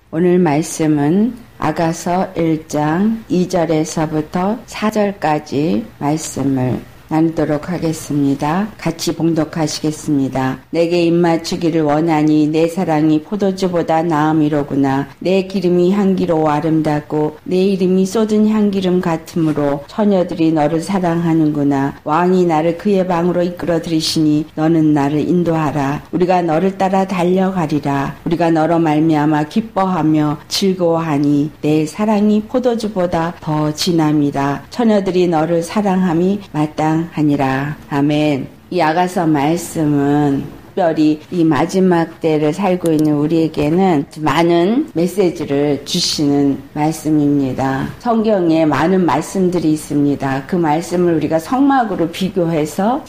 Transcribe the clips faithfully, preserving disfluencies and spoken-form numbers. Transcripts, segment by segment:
오늘 말씀은 아가서 일 장 이 절에서부터 사 절까지 말씀을 나누도록 하겠습니다. 같이 봉독하시겠습니다. 내게 입맞추기를 원하니 내 사랑이 포도주보다 나음이로구나. 내 기름이 향기로워 아름답고 내 이름이 쏟은 향기름 같으므로 처녀들이 너를 사랑하는구나. 왕이 나를 그의 방으로 이끌어 들이시니 너는 나를 인도하라. 우리가 너를 따라 달려가리라. 우리가 너로 말미암아 기뻐하며 즐거워하니 내 사랑이 포도주보다 더 진함이라. 처녀들이 너를 사랑함이 마땅 하니라. 아멘. 이 아가서 말씀은 특별히 이 마지막 때를 살고 있는 우리에게는 많은 메시지를 주시는 말씀입니다. 성경에 많은 말씀들이 있습니다. 그 말씀을 우리가 성막으로 비교해서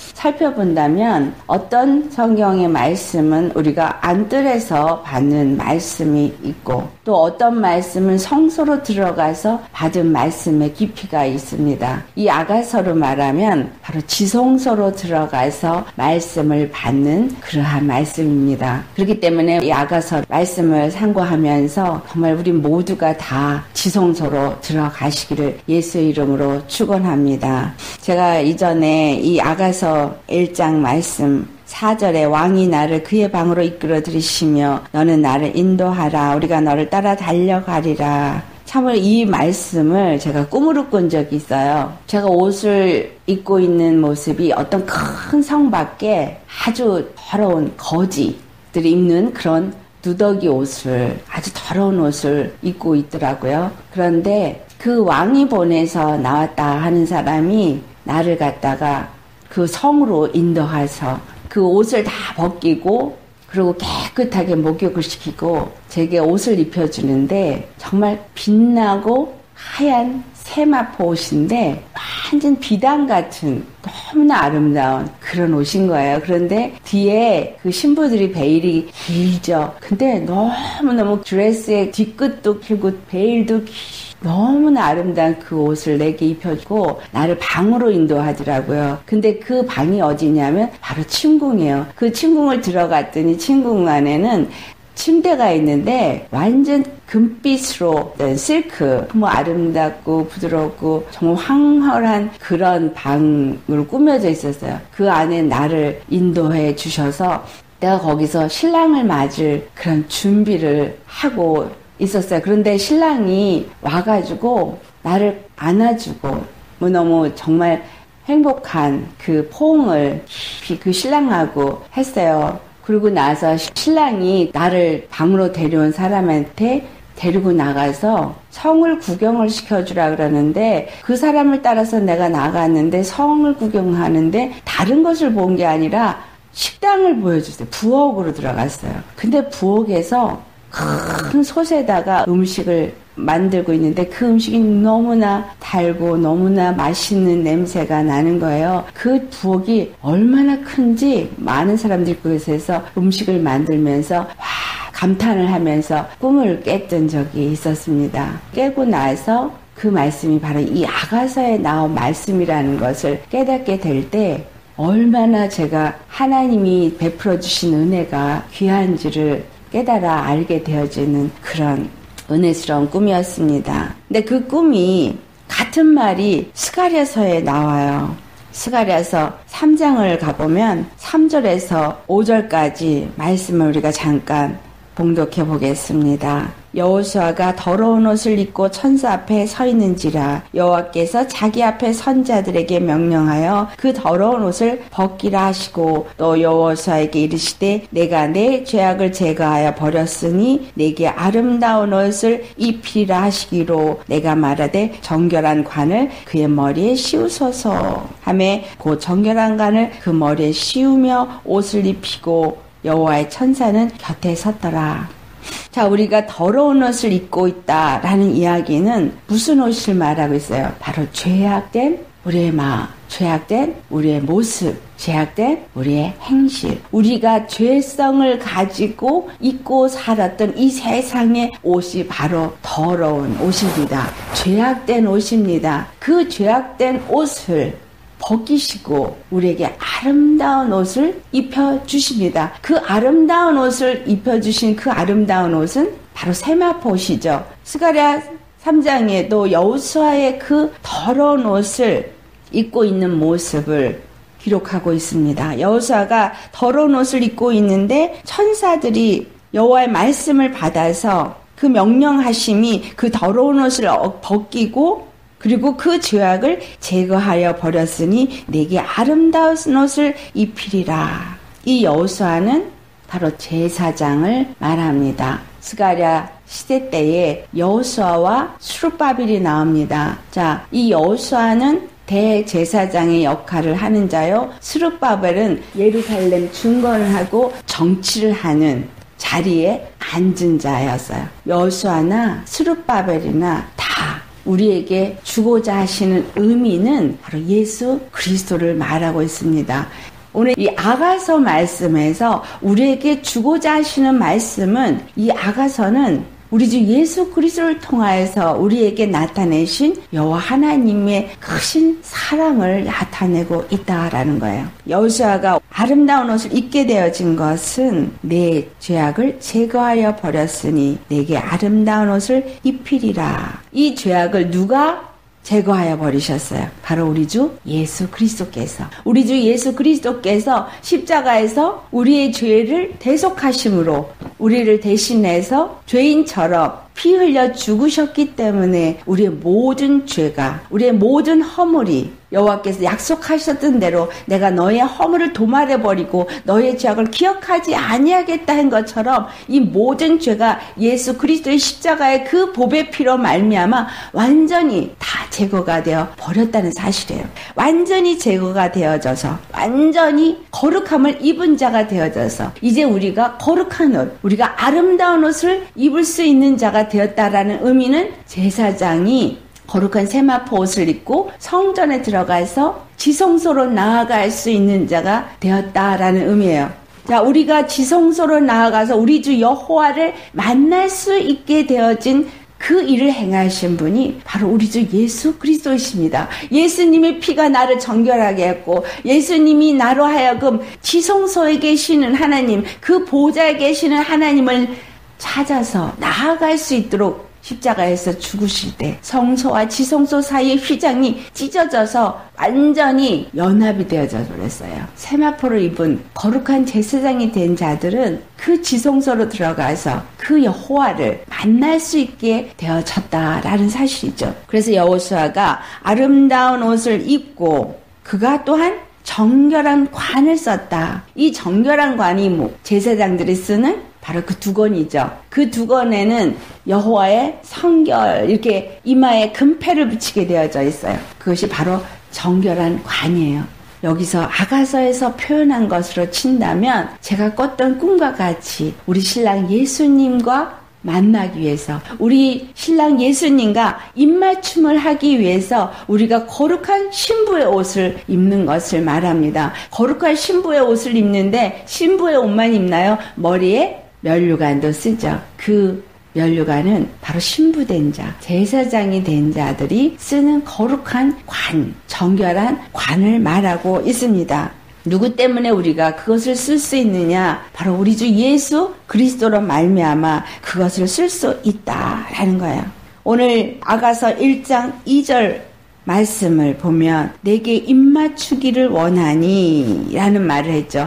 살펴본다면 어떤 성경의 말씀은 우리가 안뜰에서 받는 말씀이 있고 또 어떤 말씀은 성소로 들어가서 받은 말씀의 깊이가 있습니다. 이 아가서로 말하면 바로 지성소로 들어가서 말씀을 받는 그런 한 말씀입니다. 그렇기 때문에 이 아가서 말씀을 상고하면서 정말 우리 모두가 다 지성소로 들어가시기를 예수의 이름으로 축원합니다. 제가 이전에 이 아가서 일 장 말씀 사 절에 왕이 나를 그의 방으로 이끌어 들이시며 너는 나를 인도하라. 우리가 너를 따라 달려가리라. 참으로 이 말씀을 제가 꿈으로 꾼 적이 있어요. 제가 옷을 입고 있는 모습이 어떤 큰 성 밖에 아주 더러운 거지들이 입는 그런 누더기 옷을, 아주 더러운 옷을 입고 있더라고요. 그런데 그 왕이 보내서 나왔다 하는 사람이 나를 갖다가 그 성으로 인도해서 그 옷을 다 벗기고 그리고 깨끗하게 목욕을 시키고 제게 옷을 입혀주는데 정말 빛나고 하얀 세마포 옷인데 완전 비단 같은 너무나 아름다운 그런 옷인 거예요. 그런데 뒤에 그 신부들이 베일이 길죠. 근데 너무너무 드레스의 뒤끝도 길고 베일도 길 너무나 아름다운 그 옷을 내게 입혀주고 나를 방으로 인도하더라고요. 근데 그 방이 어디냐면 바로 침궁이에요. 그 침궁을 들어갔더니 침궁 안에는 침대가 있는데 완전 금빛으로 실크 뭐 아름답고 부드럽고 정말 황홀한 그런 방으로 꾸며져 있었어요. 그 안에 나를 인도해 주셔서 내가 거기서 신랑을 맞을 그런 준비를 하고 있었어요. 그런데 신랑이 와가지고 나를 안아주고 뭐 너무 정말 행복한 그 포옹을 그 신랑하고 했어요. 그러고 나서 신랑이 나를 방으로 데려온 사람한테 데리고 나가서 성을 구경을 시켜주라 그러는데 그 사람을 따라서 내가 나갔는데 성을 구경하는데 다른 것을 본 게 아니라 식당을 보여줬어요. 부엌으로 들어갔어요. 근데 부엌에서 큰 솥에다가 음식을 만들고 있는데 그 음식이 너무나 달고 너무나 맛있는 냄새가 나는 거예요. 그 부엌이 얼마나 큰지 많은 사람들이 그곳에서 음식을 만들면서 와 감탄을 하면서 꿈을 깼던 적이 있었습니다. 깨고 나서 그 말씀이 바로 이 아가서에 나온 말씀이라는 것을 깨닫게 될 때 얼마나 제가 하나님이 베풀어 주신 은혜가 귀한지를 깨달아 알게 되어지는 그런 은혜스러운 꿈이었습니다. 근데 그 꿈이 같은 말이 스가랴서에 나와요. 스가랴서 삼 장을 가보면 삼 절에서 오 절까지 말씀을 우리가 잠깐 봉독해 보겠습니다. 여호수아가 더러운 옷을 입고 천사 앞에 서 있는지라 여호와께서 자기 앞에 선 자들에게 명령하여 그 더러운 옷을 벗기라 하시고 또 여호수아에게 이르시되 내가 내 죄악을 제거하여 버렸으니 내게 아름다운 옷을 입히라 하시기로 내가 말하되 정결한 관을 그의 머리에 씌우소서 하매 그 정결한 관을 그 머리에 씌우며 옷을 입히고 여호와의 천사는 곁에 섰더라. 자, 우리가 더러운 옷을 입고 있다라는 이야기는 무슨 옷을 말하고 있어요? 바로 죄악된 우리의 마음, 죄악된 우리의 모습, 죄악된 우리의 행실. 우리가 죄성을 가지고 입고 살았던 이 세상의 옷이 바로 더러운 옷입니다. 죄악된 옷입니다. 그 죄악된 옷을 벗기시고 우리에게 아름다운 옷을 입혀주십니다. 그 아름다운 옷을 입혀주신 그 아름다운 옷은 바로 세마포 옷이죠. 스가랴 삼 장에도 여호수아의 그 더러운 옷을 입고 있는 모습을 기록하고 있습니다. 여호수아가 더러운 옷을 입고 있는데 천사들이 여호와의 말씀을 받아서 그 명령하심이 그 더러운 옷을 벗기고 그리고 그 죄악을 제거하여 버렸으니 내게 아름다운 옷을 입히리라. 이 여호수아는 바로 제사장을 말합니다. 스가랴 시대 때에 여호수아와 스룹바벨이 나옵니다. 자, 이 여호수아는 대제사장의 역할을 하는 자요. 스룹바벨은 예루살렘 중건을 하고 정치를 하는 자리에 앉은 자였어요. 여호수아나 스룹바벨이나 다 우리에게 주고자 하시는 의미는 바로 예수 그리스도를 말하고 있습니다. 오늘 이 아가서 말씀에서 우리에게 주고자 하시는 말씀은 이 아가서는 우리 주 예수 그리스도를 통하여서 우리에게 나타내신 여호와 하나님의 크신 사랑을 나타내고 있다라는 거예요. 여호수아가 아름다운 옷을 입게 되어진 것은 내 죄악을 제거하여 버렸으니 내게 아름다운 옷을 입히리라. 이 죄악을 누가 제거하여 버리셨어요? 바로 우리 주 예수 그리스도께서. 우리 주 예수 그리스도께서 십자가에서 우리의 죄를 대속하심으로 우리를 대신해서 죄인처럼 피 흘려 죽으셨기 때문에 우리의 모든 죄가, 우리의 모든 허물이 여호와께서 약속하셨던 대로 내가 너의 허물을 도말해버리고 너의 죄악을 기억하지 아니하겠다 한 것처럼 이 모든 죄가 예수 그리스도의 십자가의 그 보배 피로 말미암아 완전히 다 제거가 되어 버렸다는 사실이에요. 완전히 제거가 되어져서 완전히 거룩함을 입은 자가 되어져서 이제 우리가 거룩한 옷, 우리가 아름다운 옷을 입을 수 있는 자가 되었다라는 의미는 제사장이 거룩한 세마포 옷을 입고 성전에 들어가서 지성소로 나아갈 수 있는 자가 되었다라는 의미예요. 자, 우리가 지성소로 나아가서 우리 주 여호와를 만날 수 있게 되어진 그 일을 행하신 분이 바로 우리 주 예수 그리스도이십니다. 예수님의 피가 나를 정결하게 했고 예수님이 나로 하여금 지성소에 계시는 하나님, 그 보좌에 계시는 하나님을 찾아서 나아갈 수 있도록 십자가에서 죽으실 때 성소와 지성소 사이의 휘장이 찢어져서 완전히 연합이 되어져 버렸어요. 세마포를 입은 거룩한 제사장이 된 자들은 그 지성소로 들어가서 그 여호와를 만날 수 있게 되어졌다라는 사실이죠. 그래서 여호수아가 아름다운 옷을 입고 그가 또한 정결한 관을 썼다. 이 정결한 관이 뭐 제사장들이 쓰는 바로 그 두건이죠. 그 두건에는 여호와의 성결 이렇게 이마에 금패를 붙이게 되어져 있어요. 그것이 바로 정결한 관이에요. 여기서 아가서에서 표현한 것으로 친다면 제가 꿨던 꿈과 같이 우리 신랑 예수님과 만나기 위해서 우리 신랑 예수님과 입맞춤을 하기 위해서 우리가 거룩한 신부의 옷을 입는 것을 말합니다. 거룩한 신부의 옷을 입는데 신부의 옷만 입나요? 머리에 면류관도 쓰죠. 그 면류관은 바로 신부된 자, 제사장이 된 자들이 쓰는 거룩한 관, 정결한 관을 말하고 있습니다. 누구 때문에 우리가 그것을 쓸 수 있느냐? 바로 우리 주 예수 그리스도로 말미암아 그것을 쓸 수 있다라는 거예요. 오늘 아가서 일 장 이 절 말씀을 보면 내게 입맞추기를 원하니 라는 말을 했죠.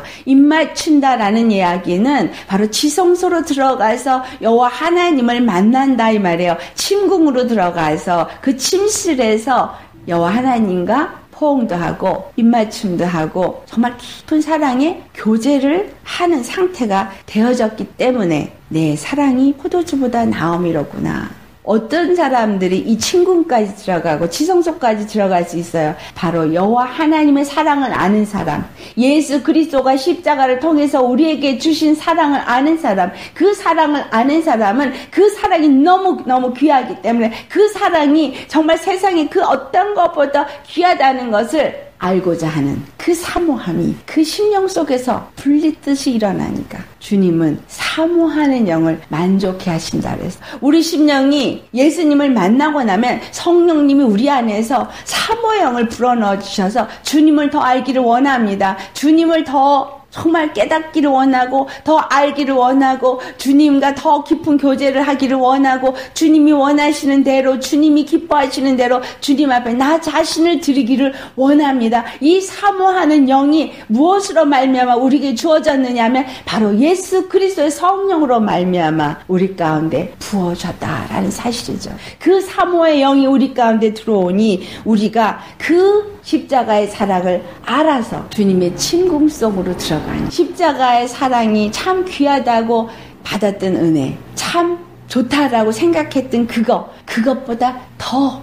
입맞춘다라는 이야기는 바로 지성소로 들어가서 여호와 하나님을 만난다 이 말이에요. 침궁으로 들어가서 그 침실에서 여호와 하나님과 포옹도 하고 입맞춤도 하고 정말 깊은 사랑의 교제를 하는 상태가 되어졌기 때문에 내 사랑이 포도주보다 나음이로구나. 어떤 사람들이 이 침궁까지 들어가고 지성소까지 들어갈 수 있어요? 바로 여호와 하나님의 사랑을 아는 사람, 예수 그리스도가 십자가를 통해서 우리에게 주신 사랑을 아는 사람, 그 사랑을 아는 사람은 그 사랑이 너무너무 귀하기 때문에 그 사랑이 정말 세상에 그 어떤 것보다 귀하다는 것을 알고자 하는 그 사모함이 그 심령 속에서 불릿듯이 일어나니까 주님은 사모하는 영을 만족해 하신다 그래서 우리 심령이 예수님을 만나고 나면 성령님이 우리 안에서 사모영을 불어넣어 주셔서 주님을 더 알기를 원합니다. 주님을 더 정말 깨닫기를 원하고 더 알기를 원하고 주님과 더 깊은 교제를 하기를 원하고 주님이 원하시는 대로 주님이 기뻐하시는 대로 주님 앞에 나 자신을 드리기를 원합니다. 이 사모하는 영이 무엇으로 말미암아 우리에게 주어졌느냐 하면 바로 예수 그리스도의 성령으로 말미암아 우리 가운데 부어졌다라는 사실이죠. 그 사모의 영이 우리 가운데 들어오니 우리가 그 십자가의 사랑을 알아서 주님의 침공 속으로 들어가니 십자가의 사랑이 참 귀하다고 받았던 은혜, 참 좋다라고 생각했던 그거, 그것보다 더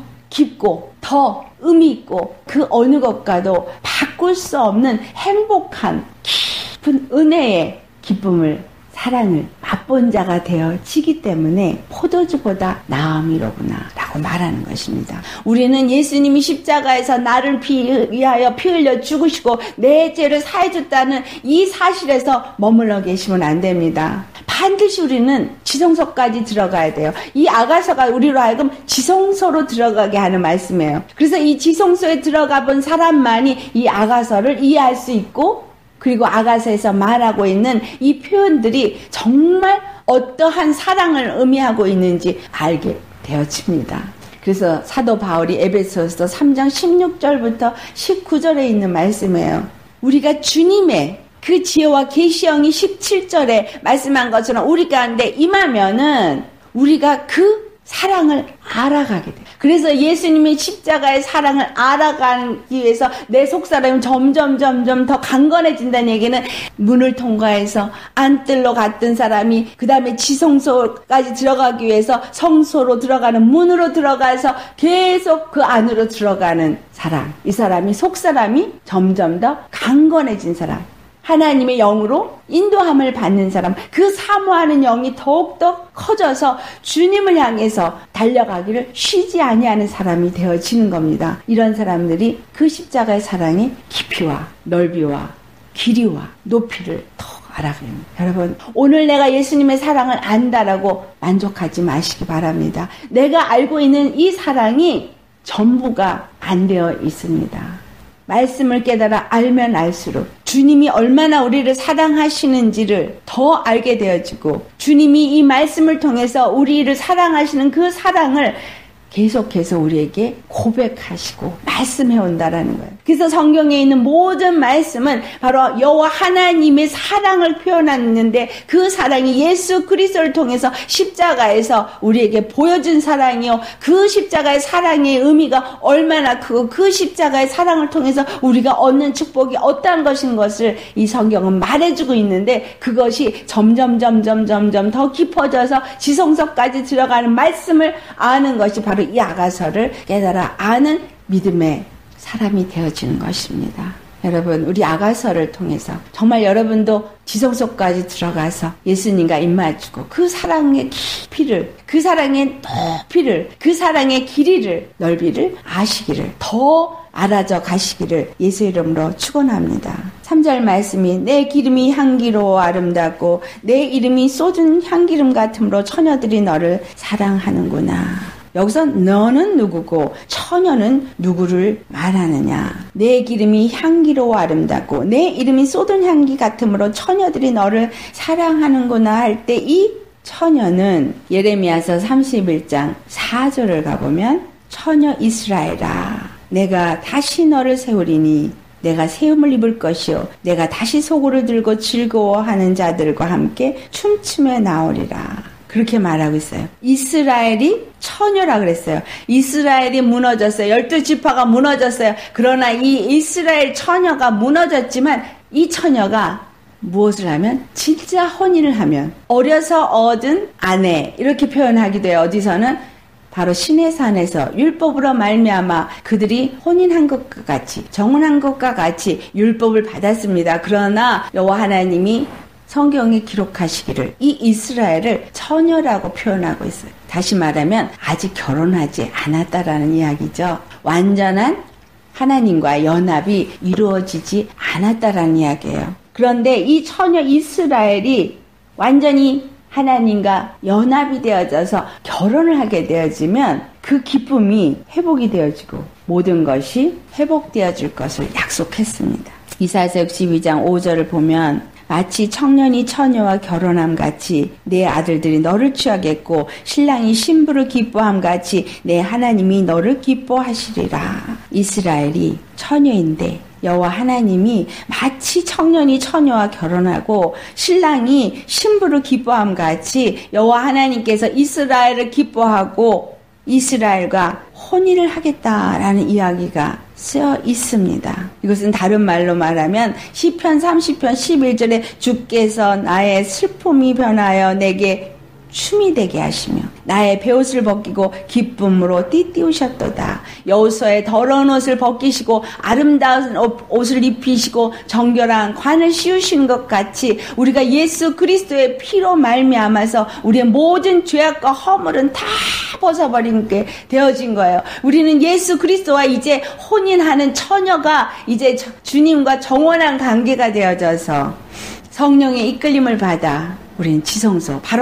깊고 더 의미 있고 그 어느 것과도 바꿀 수 없는 행복한 깊은 은혜의 기쁨을 사랑을 맛본 자가 되어지기 때문에 포도주보다 나음이로구나 라고 말하는 것입니다. 우리는 예수님이 십자가에서 나를 위하여 피 흘려 죽으시고 내 죄를 사해줬다는 이 사실에서 머물러 계시면 안 됩니다. 반드시 우리는 지성소까지 들어가야 돼요. 이 아가서가 우리로 하여금 지성소로 들어가게 하는 말씀이에요. 그래서 이 지성소에 들어가 본 사람만이 이 아가서를 이해할 수 있고 그리고 아가서에서 말하고 있는 이 표현들이 정말 어떠한 사랑을 의미하고 있는지 알게 되어집니다. 그래서 사도 바울이 에베소서 삼 장 십육 절부터 십구 절에 있는 말씀이에요. 우리가 주님의 그 지혜와 계시형이 십칠 절에 말씀한 것처럼 우리 가운데 임하면은 우리가 그 사랑을 알아가게 돼요. 그래서 예수님의 십자가의 사랑을 알아가기 위해서 내 속사람이 점점 점점 더 강건해진다는 얘기는 문을 통과해서 안뜰로 갔던 사람이 그 다음에 지성소까지 들어가기 위해서 성소로 들어가는 문으로 들어가서 계속 그 안으로 들어가는 사람. 이 사람이 속사람이 점점 더 강건해진 사람. 하나님의 영으로 인도함을 받는 사람, 그 사모하는 영이 더욱더 커져서 주님을 향해서 달려가기를 쉬지 아니하는 사람이 되어지는 겁니다. 이런 사람들이 그 십자가의 사랑의 깊이와 넓이와 길이와 높이를 더 알아가게 됩니다. 여러분, 오늘 내가 예수님의 사랑을 안다라고 만족하지 마시기 바랍니다. 내가 알고 있는 이 사랑이 전부가 안 되어 있습니다. 말씀을 깨달아 알면 알수록 주님이 얼마나 우리를 사랑하시는지를 더 알게 되어지고 주님이 이 말씀을 통해서 우리를 사랑하시는 그 사랑을 계속해서 우리에게 고백하시고 말씀해온다라는 거예요. 그래서 성경에 있는 모든 말씀은 바로 여호와 하나님의 사랑을 표현하는데 그 사랑이 예수 그리스도를 통해서 십자가에서 우리에게 보여준 사랑이요. 그 십자가의 사랑의 의미가 얼마나 크고 그 십자가의 사랑을 통해서 우리가 얻는 축복이 어떠한 것인 것을 이 성경은 말해주고 있는데 그것이 점점 점점 점점 더 깊어져서 지성소까지 들어가는 말씀을 아는 것이 바로 이 아가서를 깨달아 아는 믿음의 사람이 되어지는 것입니다. 여러분, 우리 아가서를 통해서 정말 여러분도 지성소까지 들어가서 예수님과 입맞추고 그 사랑의 깊이를, 그 사랑의 높이를, 그 사랑의 길이를, 넓이를 아시기를, 더 알아져 가시기를 예수 이름으로 축원합니다. 삼 절 말씀이 내 기름이 향기로워 아름답고 내 이름이 쏟은 향기름 같으므로 처녀들이 너를 사랑하는구나. 여기서 너는 누구고 처녀는 누구를 말하느냐. 내 기름이 향기로워 아름답고 내 이름이 쏟은 향기 같으므로 처녀들이 너를 사랑하는구나 할 때 이 처녀는 예레미야서 삼십일 장 사 절을 가보면 처녀 이스라엘아 내가 다시 너를 세우리니 내가 세움을 입을 것이요 내가 다시 소고를 들고 즐거워하는 자들과 함께 춤추며 나오리라. 그렇게 말하고 있어요. 이스라엘이 처녀라 그랬어요. 이스라엘이 무너졌어요. 열두 지파가 무너졌어요. 그러나 이 이스라엘 처녀가 무너졌지만 이 처녀가 무엇을 하면 진짜 혼인을 하면 어려서 얻은 아내 이렇게 표현하기도 해요. 어디서는 바로 시내산에서 율법으로 말미암아 그들이 혼인한 것과 같이 정혼한 것과 같이 율법을 받았습니다. 그러나 여호와 하나님이 성경에 기록하시기를 이 이스라엘을 처녀라고 표현하고 있어요. 다시 말하면 아직 결혼하지 않았다라는 이야기죠. 완전한 하나님과 연합이 이루어지지 않았다라는 이야기예요. 그런데 이 처녀 이스라엘이 완전히 하나님과 연합이 되어져서 결혼을 하게 되어지면 그 기쁨이 회복이 되어지고 모든 것이 회복되어질 것을 약속했습니다. 이사야서 육십이 장 오 절을 보면 마치 청년이 처녀와 결혼함 같이 내 아들들이 너를 취하겠고 신랑이 신부를 기뻐함 같이 내 하나님이 너를 기뻐하시리라. 이스라엘이 처녀인데 여호와 하나님이 마치 청년이 처녀와 결혼하고 신랑이 신부를 기뻐함 같이 여호와 하나님께서 이스라엘을 기뻐하고 이스라엘과 혼인을 하겠다라는 이야기가 쓰여 있습니다. 이것은 다른 말로 말하면 시편 삼십 편 십일 절에 주께서 나의 슬픔이 변하여 내게 춤이 되게 하시며 나의 베옷을 벗기고 기쁨으로 띠띠우셨도다. 여호수아의 더러운 옷을 벗기시고 아름다운 옷을 입히시고 정결한 관을 씌우신 것 같이 우리가 예수 그리스도의 피로 말미암아서 우리의 모든 죄악과 허물은 다 벗어버린 게 되어진 거예요. 우리는 예수 그리스도와 이제 혼인하는 처녀가 이제 주님과 정원한 관계가 되어져서 성령의 이끌림을 받아 우리는 지성소, 바로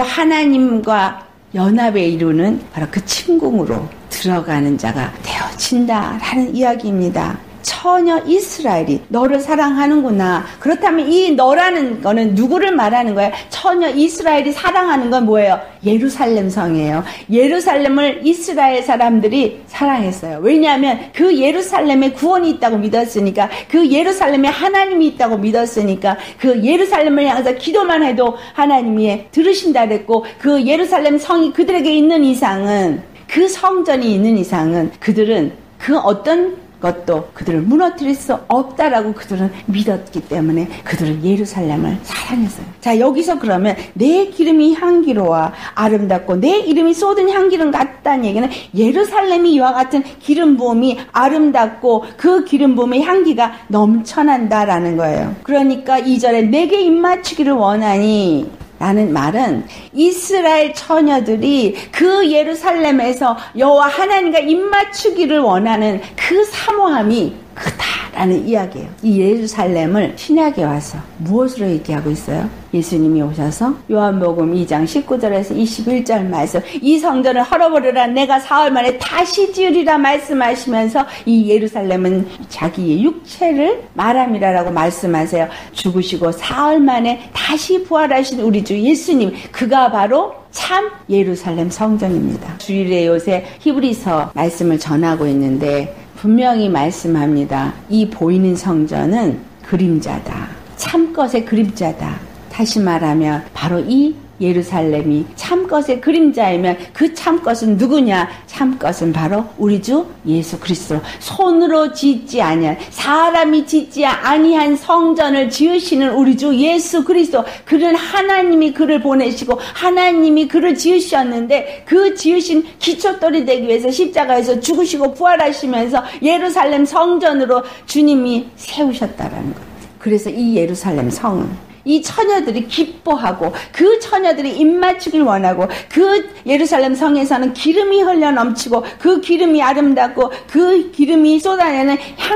하나님과 연합에 이루는 바로 그 침궁으로 들어가는 자가 되어진다라는 이야기입니다. 처녀 이스라엘이 너를 사랑하는구나. 그렇다면 이 너라는 거는 누구를 말하는 거예요? 처녀 이스라엘이 사랑하는 건 뭐예요? 예루살렘 성이에요. 예루살렘을 이스라엘 사람들이 사랑했어요. 왜냐하면 그 예루살렘에 구원이 있다고 믿었으니까, 그 예루살렘에 하나님이 있다고 믿었으니까, 그 예루살렘을 향해서 기도만 해도 하나님이 들으신다 그랬고, 그 예루살렘 성이 그들에게 있는 이상은, 그 성전이 있는 이상은 그들은 그 어떤 것도 그들을 무너뜨릴 수 없다라고 그들은 믿었기 때문에 그들은 예루살렘을 사랑했어요. 자, 여기서 그러면 내 기름이 향기로워 아름답고 내 이름이 쏟은 향기름 같다는 얘기는 예루살렘이 이와 같은 기름 부음이 아름답고 그 기름 부음의 향기가 넘쳐난다라는 거예요. 그러니까 이 절에 내게 입맞추기를 원하니 라는 말은 이스라엘 처녀들이 그 예루살렘에서 여호와 하나님과 입맞추기를 원하는 그 사모함이 크다라는 이야기예요. 이 예루살렘을 신약에 와서 무엇으로 얘기하고 있어요? 예수님이 오셔서 요한복음 이 장 십구 절에서 이십일 절 말씀, 이 성전을 헐어버리라 내가 사흘 만에 다시 지으리라 말씀하시면서 이 예루살렘은 자기의 육체를 말함이라라고 말씀하세요. 죽으시고 사흘 만에 다시 부활하신 우리 주 예수님, 그가 바로 참 예루살렘 성전입니다. 주일에 요새 히브리서 말씀을 전하고 있는데 분명히 말씀합니다. 이 보이는 성전은 그림자다. 참것의 그림자다. 다시 말하면 바로 이 예루살렘이 참것의 그림자이면 그 참것은 누구냐? 참것은 바로 우리 주 예수 그리스도. 손으로 짓지 아니한, 사람이 짓지 아니한 성전을 지으시는 우리 주 예수 그리스도. 그는 하나님이 그를 보내시고 하나님이 그를 지으셨는데 그 지으신 기초돌이 되기 위해서 십자가에서 죽으시고 부활하시면서 예루살렘 성전으로 주님이 세우셨다라는 거예요. 그래서 이 예루살렘 성은 이 처녀들이 기뻐하고 그 처녀들이 입맞추길 원하고 그 예루살렘 성에서는 기름이 흘러 넘치고 그 기름이 아름답고 그 기름이 쏟아내는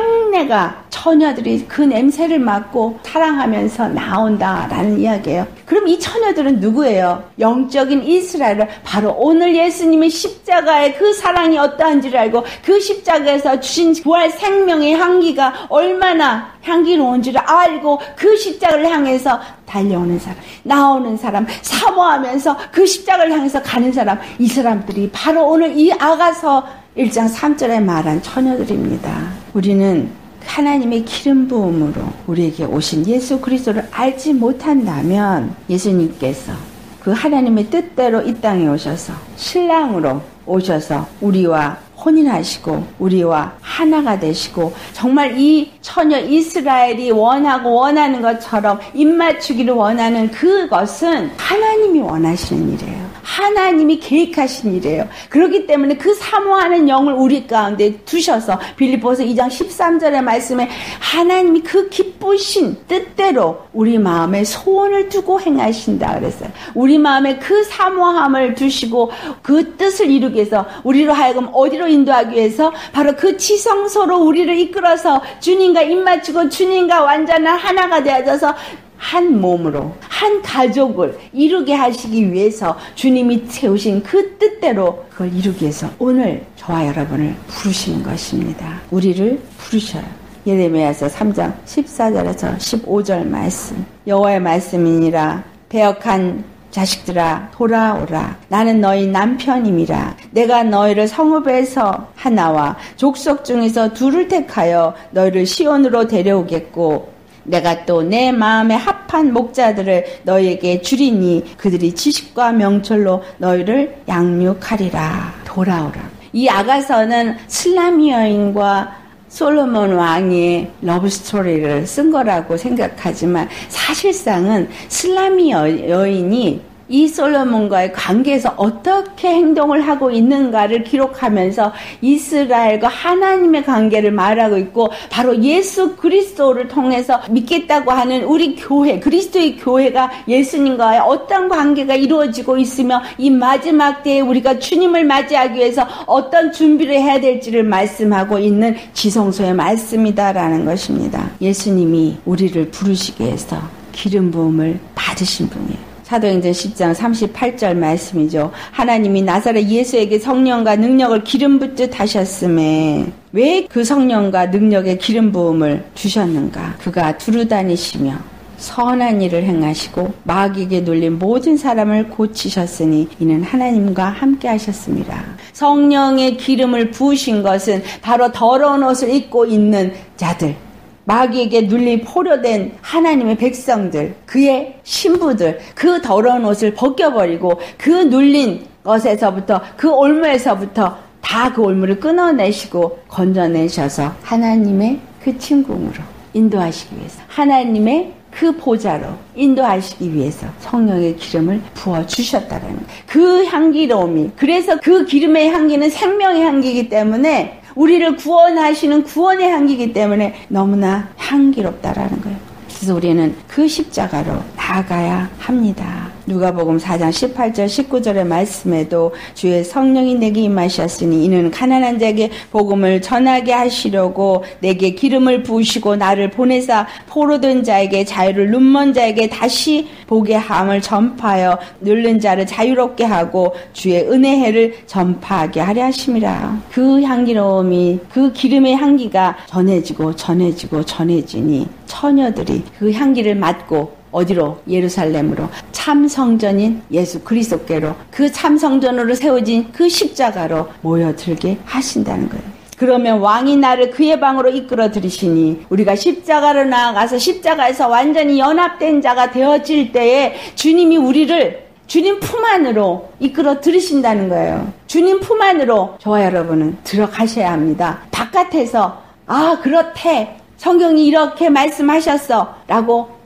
향내가 처녀들이 그 냄새를 맡고 사랑하면서 나온다라는 이야기예요. 그럼 이 처녀들은 누구예요? 영적인 이스라엘을 바로 오늘 예수님의 십자가의 그 사랑이 어떠한지를 알고 그 십자가에서 주신 부활 생명의 향기가 얼마나 향기로운지를 알고 그 십자가를 향해서 달려오는 사람, 나오는 사람, 사모하면서 그 십자가를 향해서 가는 사람, 이 사람들이 바로 오늘 이 아가서 일 장 삼 절에 말한 처녀들입니다. 우리는 하나님의 기름 부음으로 우리에게 오신 예수 그리스도를 알지 못한다면 예수님께서 그 하나님의 뜻대로 이 땅에 오셔서 신랑으로 오셔서 우리와 혼인하시고 우리와 하나가 되시고 정말 이 처녀 이스라엘이 원하고 원하는 것처럼 입맞추기를 원하는 그것은 하나님이 원하시는 일이에요. 하나님이 계획하신 일이에요. 그렇기 때문에 그 사모하는 영을 우리 가운데 두셔서 빌립보서 이 장 십삼 절의 말씀에 하나님이 그 기쁘신 뜻대로 우리 마음에 소원을 두고 행하신다 그랬어요. 우리 마음에 그 사모함을 두시고 그 뜻을 이루기 위해서 우리로 하여금 어디로 인도하기 위해서 바로 그 지성소로 우리를 이끌어서 주님과 입맞추고 주님과 완전한 하나가 되어져서 한 몸으로 한 가족을 이루게 하시기 위해서 주님이 세우신 그 뜻대로 그걸 이루기 위해서 오늘 저와 여러분을 부르시는 것입니다. 우리를 부르셔요. 예레미야서 삼 장 십사 절에서 십오 절 말씀, 여호와의 말씀이니라. 배역한 자식들아 돌아오라. 나는 너희 남편임이라. 내가 너희를 성읍에서 하나와 족속 중에서 둘을 택하여 너희를 시온으로 데려오겠고 내가 또 내 마음에 합한 목자들을 너희에게 주리니 그들이 지식과 명철로 너희를 양육하리라. 돌아오라. 이 아가서는 슬라미 여인과 솔로몬 왕의 러브스토리를 쓴 거라고 생각하지만 사실상은 슬라미 여인이 이 솔로몬과의 관계에서 어떻게 행동을 하고 있는가를 기록하면서 이스라엘과 하나님의 관계를 말하고 있고 바로 예수 그리스도를 통해서 믿겠다고 하는 우리 교회, 그리스도의 교회가 예수님과의 어떤 관계가 이루어지고 있으며 이 마지막 때에 우리가 주님을 맞이하기 위해서 어떤 준비를 해야 될지를 말씀하고 있는 지성소의 말씀이다라는 것입니다. 예수님이 우리를 부르시기 위해서 기름 부음을 받으신 분이에요. 사도행전 십 장 삼십팔 절 말씀이죠. 하나님이 나사렛 예수에게 성령과 능력을 기름 붓듯 하셨음에 왜 그 성령과 능력의 기름 부음을 주셨는가? 그가 두루다니시며 선한 일을 행하시고 마귀에게 눌린 모든 사람을 고치셨으니 이는 하나님과 함께 하셨습니다. 성령의 기름을 부으신 것은 바로 더러운 옷을 입고 있는 자들, 마귀에게 눌리 포로된 하나님의 백성들, 그의 신부들, 그 더러운 옷을 벗겨버리고 그 눌린 것에서부터 그 올무에서부터 다 그 올무를 끊어내시고 건져내셔서 하나님의 그 침공으로 인도하시기 위해서, 하나님의 그 보좌로 인도하시기 위해서 성령의 기름을 부어주셨다는 거예요. 그 향기로움이, 그래서 그 기름의 향기는 생명의 향기이기 때문에 우리를 구원하시는 구원의 향기이기 때문에 너무나 향기롭다라는 거예요. 그래서 우리는 그 십자가로 나아가야 합니다. 누가복음 사 장 십팔 절 십구 절의 말씀에도 주의 성령이 내게 임하셨으니 이는 가난한 자에게 복음을 전하게 하시려고 내게 기름을 부으시고 나를 보내사 포로된 자에게 자유를, 눈먼 자에게 다시 보게 함을 전파하여 눌른 자를 자유롭게 하고 주의 은혜해를 전파하게 하려 하심이라. 그 향기로움이, 그 기름의 향기가 전해지고 전해지고 전해지니 처녀들이 그 향기를 맡고 어디로? 예루살렘으로, 참 성전인 예수 그리스도께로, 그 참 성전으로 세워진 그 십자가로 모여들게 하신다는 거예요. 그러면 왕이 나를 그의 방으로 이끌어 들이시니 우리가 십자가로 나아가서 십자가에서 완전히 연합된 자가 되어질 때에 주님이 우리를 주님 품 안으로 이끌어 들이신다는 거예요. 주님 품 안으로 저와 여러분은 들어가셔야 합니다. 바깥에서 아 그렇대, 성경이 이렇게 말씀하셨어 라고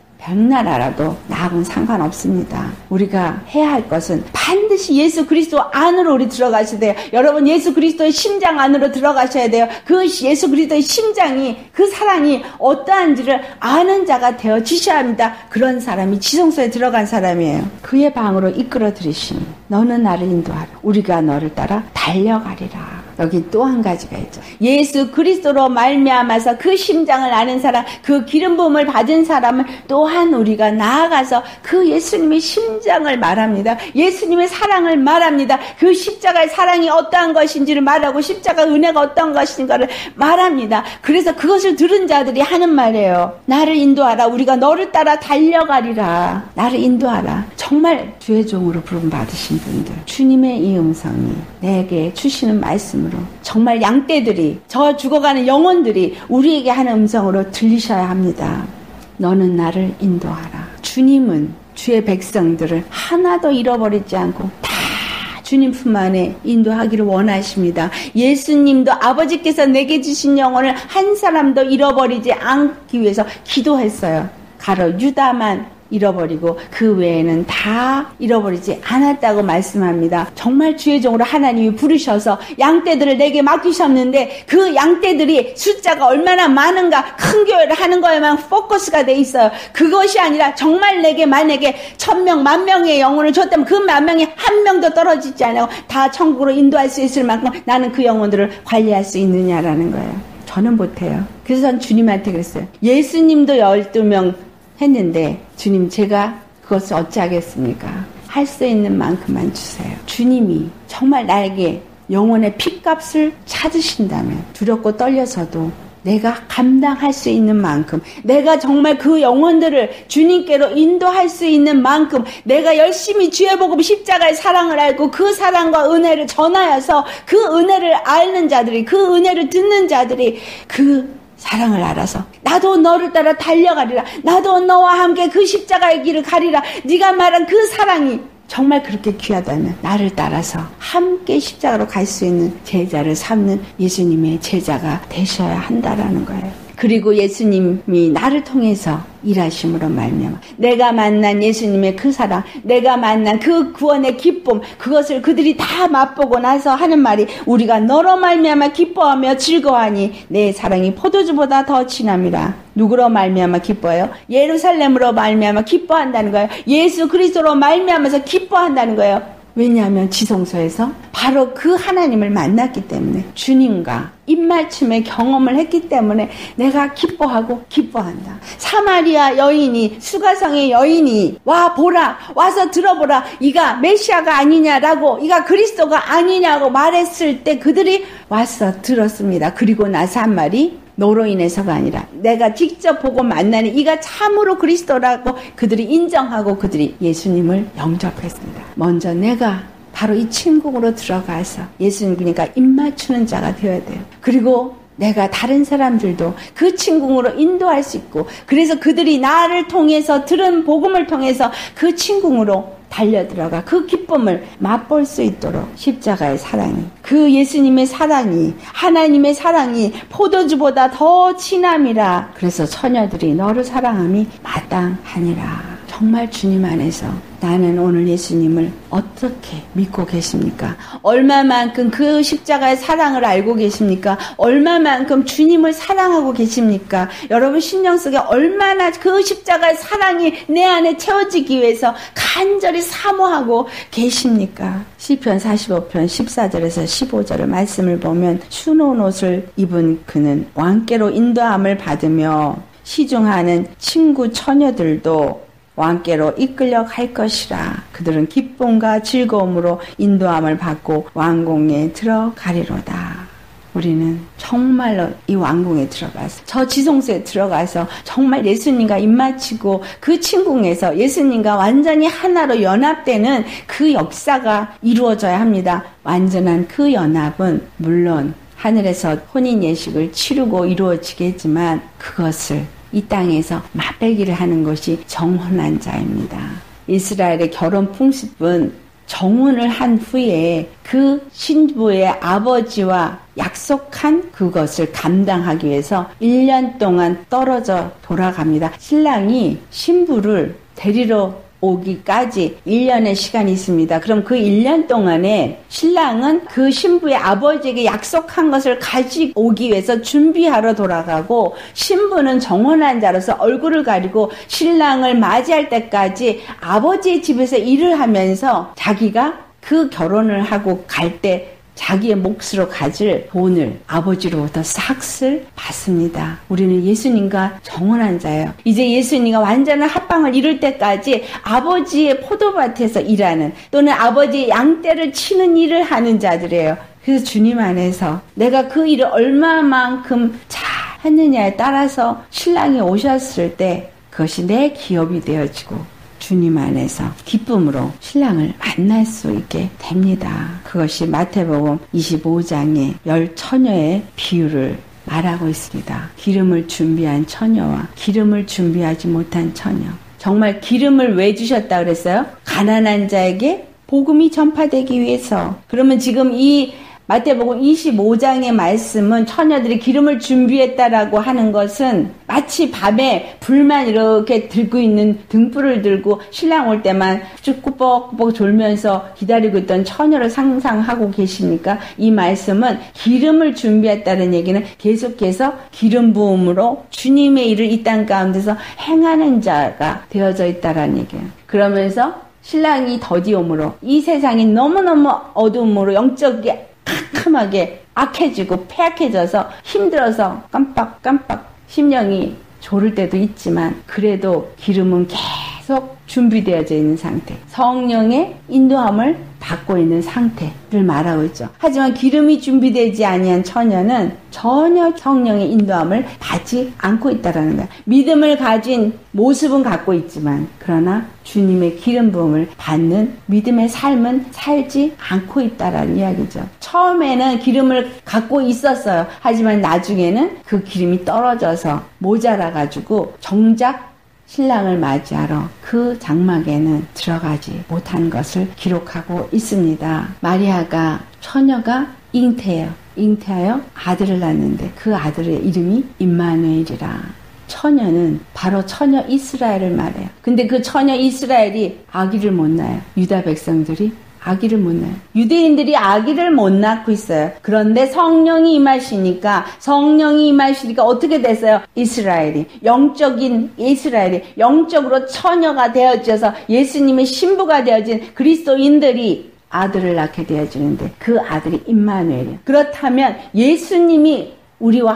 백날 나하고는 상관없습니다. 우리가 해야 할 것은 반드시 예수 그리스도 안으로 우리 들어가셔야 돼요. 여러분, 예수 그리스도의 심장 안으로 들어가셔야 돼요. 그 예수 그리스도의 심장이, 그 사랑이 어떠한지를 아는 자가 되어지셔야 합니다. 그런 사람이 지성소에 들어간 사람이에요. 그의 방으로 이끌어 들이시니 너는 나를 인도하라. 우리가 너를 따라 달려가리라. 여기 또 한 가지가 있죠. 예수 그리스도로 말미암아서 그 심장을 아는 사람, 그 기름 부음을 받은 사람을 또한 우리가 나아가서 그 예수님의 심장을 말합니다. 예수님의 사랑을 말합니다. 그 십자가의 사랑이 어떠한 것인지를 말하고 십자가 은혜가 어떤 것인가를 말합니다. 그래서 그것을 들은 자들이 하는 말이에요. 나를 인도하라. 우리가 너를 따라 달려가리라. 나를 인도하라. 정말 주의 종으로 부름 받으신 분들, 주님의 이 음성이 내게 주시는 말씀, 정말 양떼들이, 저 죽어가는 영혼들이 우리에게 하는 음성으로 들리셔야 합니다. 너는 나를 인도하라. 주님은 주의 백성들을 하나도 잃어버리지 않고 다 주님 품 안에 인도하기를 원하십니다. 예수님도 아버지께서 내게 주신 영혼을 한 사람도 잃어버리지 않기 위해서 기도했어요. 가로 유다만 잃어버리고 그 외에는 다 잃어버리지 않았다고 말씀합니다. 정말 주의 종으로 하나님이 부르셔서 양떼들을 내게 맡기셨는데 그 양떼들이 숫자가 얼마나 많은가, 큰 교회를 하는 거에만 포커스가 돼 있어요. 그것이 아니라 정말 내게 만약에 천명 만 명의 영혼을 줬다면 그 만 명이 한 명도 떨어지지 않고 다 천국으로 인도할 수 있을 만큼 나는 그 영혼들을 관리할 수 있느냐라는 거예요. 저는 못해요. 그래서 전 주님한테 그랬어요. 예수님도 열두 명 했는데 주님, 제가 그것을 어찌하겠습니까? 할 수 있는 만큼만 주세요. 주님이 정말 나에게 영혼의 핏값을 찾으신다면 두렵고 떨려서도 내가 감당할 수 있는 만큼, 내가 정말 그 영혼들을 주님께로 인도할 수 있는 만큼 내가 열심히 주의 복음 십자가의 사랑을 알고 그 사랑과 은혜를 전하여서 그 은혜를 아는 자들이, 그 은혜를 듣는 자들이 그 사랑을 알아서 나도 너를 따라 달려가리라, 나도 너와 함께 그 십자가의 길을 가리라, 네가 말한 그 사랑이 정말 그렇게 귀하다면 나를 따라서 함께 십자가로 갈 수 있는 제자를 삼는 예수님의 제자가 되셔야 한다라는 거예요. 그리고 예수님이 나를 통해서 일하심으로 말미암아 내가 만난 예수님의 그 사랑, 내가 만난 그 구원의 기쁨, 그것을 그들이 다 맛보고 나서 하는 말이 우리가 너로 말미암아 기뻐하며 즐거워하니 내 사랑이 포도주보다 더 진함이라. 누구로 말미암아 기뻐해요? 예루살렘으로 말미암아 기뻐한다는 거예요. 예수 그리스도로 말미암아서 기뻐한다는 거예요. 왜냐하면 지성소에서 바로 그 하나님을 만났기 때문에, 주님과 입맞춤의 경험을 했기 때문에 내가 기뻐하고 기뻐한다. 사마리아 여인이, 수가성의 여인이 와 보라, 와서 들어보라, 이가 메시아가 아니냐라고, 이가 그리스도가 아니냐고 말했을 때 그들이 와서 들었습니다. 그리고 나서 한 말이 너로 인해서가 아니라 내가 직접 보고 만나는 이가 참으로 그리스도라고 그들이 인정하고 그들이 예수님을 영접했습니다. 먼저 내가 바로 이 친국으로 들어가서 예수님, 그러니까 입맞추는 자가 되어야 돼요. 그리고 내가 다른 사람들도 그 친궁으로 인도할 수 있고, 그래서 그들이 나를 통해서 들은 복음을 통해서 그 친궁으로 달려들어가 그 기쁨을 맛볼 수 있도록 십자가의 사랑이, 그 예수님의 사랑이, 하나님의 사랑이 포도주보다 더 진함이라. 그래서 처녀들이 너를 사랑함이 마땅하니라. 정말 주님 안에서 나는 오늘 예수님을 어떻게 믿고 계십니까? 얼마만큼 그 십자가의 사랑을 알고 계십니까? 얼마만큼 주님을 사랑하고 계십니까? 여러분 심령 속에 얼마나 그 십자가의 사랑이 내 안에 채워지기 위해서 간절히 사모하고 계십니까? 시편 사십오 편 십사 절에서 십오 절의 말씀을 보면 수놓은 옷을 입은 그는 왕께로 인도함을 받으며 시중하는 친구 처녀들도 왕께로 이끌려 갈 것이라. 그들은 기쁨과 즐거움으로 인도함을 받고 왕궁에 들어가리로다. 우리는 정말로 이 왕궁에 들어가서, 저 지성소에 들어가서 정말 예수님과 입맞추고 그 친궁에서 예수님과 완전히 하나로 연합되는 그 역사가 이루어져야 합니다. 완전한 그 연합은 물론 하늘에서 혼인 예식을 치르고 이루어지겠지만 그것을 이 땅에서 맛배기를 하는 것이 정혼한 자입니다. 이스라엘의 결혼 풍습은 정혼을 한 후에 그 신부의 아버지와 약속한 그것을 감당하기 위해서 일 년 동안 떨어져 돌아갑니다. 신랑이 신부를 데리러 오기까지 일 년의 시간이 있습니다. 그럼 그 일 년 동안에 신랑은 그 신부의 아버지에게 약속한 것을 가지고 오기 위해서 준비하러 돌아가고, 신부는 정혼한 자로서 얼굴을 가리고 신랑을 맞이할 때까지 아버지의 집에서 일을 하면서 자기가 그 결혼을 하고 갈 때 자기의 몫으로 가질 돈을 아버지로부터 싹쓸 받습니다. 우리는 예수님과 정혼한 자예요. 이제 예수님과 완전한 합방을 이룰 때까지 아버지의 포도밭에서 일하는, 또는 아버지의 양떼를 치는 일을 하는 자들이에요. 그래서 주님 안에서 내가 그 일을 얼마만큼 잘 했느냐에 따라서 신랑이 오셨을 때 그것이 내 기업이 되어지고 주님 안에서 기쁨으로 신랑을 만날 수 있게 됩니다. 그것이 마태복음 이십오 장의 열 처녀의 비유를 말하고 있습니다. 기름을 준비한 처녀와 기름을 준비하지 못한 처녀. 정말 기름을 왜 주셨다 그랬어요? 가난한 자에게 복음이 전파되기 위해서. 그러면 지금 이 마태복음 이십오 장의 말씀은 처녀들이 기름을 준비했다라고 하는 것은 마치 밤에 불만 이렇게 들고 있는 등불을 들고 신랑 올 때만 쭉 꾸벅꾸벅 졸면서 기다리고 있던 처녀를 상상하고 계십니까? 이 말씀은 기름을 준비했다는 얘기는 계속해서 기름 부음으로 주님의 일을 이 땅 가운데서 행하는 자가 되어져 있다라는 얘기예요. 그러면서 신랑이 더디옴으로 이 세상이 너무너무 어두움으로 영적이 캄캄하게 악해지고 폐악해져서 힘들어서 깜빡깜빡 심령이 졸을 때도 있지만 그래도 기름은 계속 준비되어져 있는 상태, 성령의 인도함을 받고 있는 상태를 말하고 있죠. 하지만 기름이 준비되지 아니한 처녀는 전혀 성령의 인도함을 받지 않고 있다라는 거야. 믿음을 가진 모습은 갖고 있지만 그러나 주님의 기름 부음을 받는 믿음의 삶은 살지 않고 있다라는 이야기죠. 처음에는 기름을 갖고 있었어요. 하지만 나중에는 그 기름이 떨어져서 모자라가지고 정작 신랑을 맞이하러 그 장막에는 들어가지 못한 것을 기록하고 있습니다. 마리아가 처녀가 잉태해요. 잉태하여 아들을 낳는데 그 아들의 이름이 임마누엘이라. 처녀는 바로 처녀 이스라엘을 말해요. 근데 그 처녀 이스라엘이 아기를 못 낳아요. 유다 백성들이 아기를 못 낳아요. 유대인들이 아기를 못 낳고 있어요. 그런데 성령이 임하시니까 성령이 임하시니까 어떻게 됐어요? 이스라엘이 영적인 이스라엘이 영적으로 처녀가 되어져서 예수님의 신부가 되어진 그리스도인들이 아들을 낳게 되어지는데 그 아들이 임마누엘이에요. 그렇다면 예수님이 우리와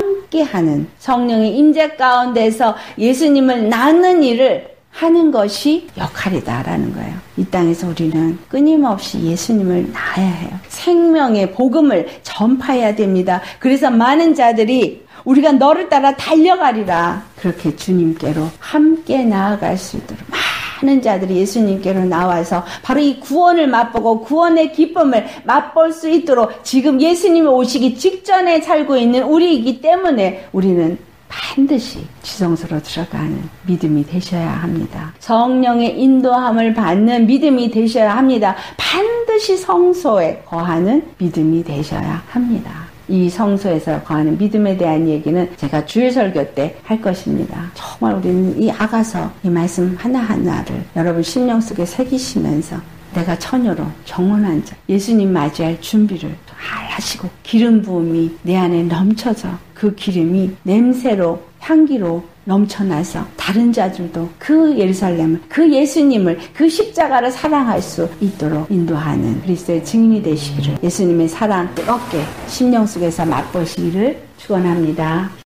함께하는 성령의 임재 가운데서 예수님을 낳는 일을 하는 것이 역할이다라는 거예요. 이 땅에서 우리는 끊임없이 예수님을 낳아야 해요. 생명의 복음을 전파해야 됩니다. 그래서 많은 자들이 우리가 너를 따라 달려가리라. 그렇게 주님께로 함께 나아갈 수 있도록 많은 자들이 예수님께로 나와서 바로 이 구원을 맛보고 구원의 기쁨을 맛볼 수 있도록 지금 예수님이 오시기 직전에 살고 있는 우리이기 때문에 우리는 반드시 지성소로 들어가는 믿음이 되셔야 합니다. 성령의 인도함을 받는 믿음이 되셔야 합니다. 반드시 성소에 거하는 믿음이 되셔야 합니다. 이 성소에서 거하는 믿음에 대한 얘기는 제가 주일 설교 때 할 것입니다. 정말 우리는 이 아가서 이 말씀 하나하나를 여러분 심령 속에 새기시면서 내가 처녀로 정혼한 자 예수님 맞이할 준비를 잘 하시고 기름 부음이 내 안에 넘쳐져 그 기름이 냄새로 향기로 넘쳐나서 다른 자들도 그 예루살렘을 그 예수님을 그 십자가를 사랑할 수 있도록 인도하는 그리스도의 증인이 되시기를 예수님의 사랑 뜨겁게 심령 속에서 맛보시기를 축원합니다.